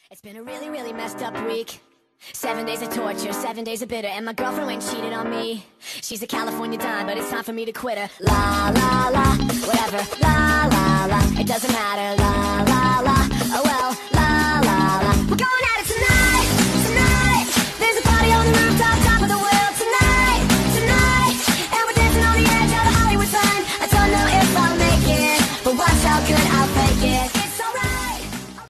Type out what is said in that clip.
It's been a really, really messed up week. 7 days of torture, 7 days of bitter. And my girlfriend went and cheated on me. She's a California dime, but it's time for me to quit her. La, la, la, whatever. La, la, la, it doesn't matter. La, la, la, oh well.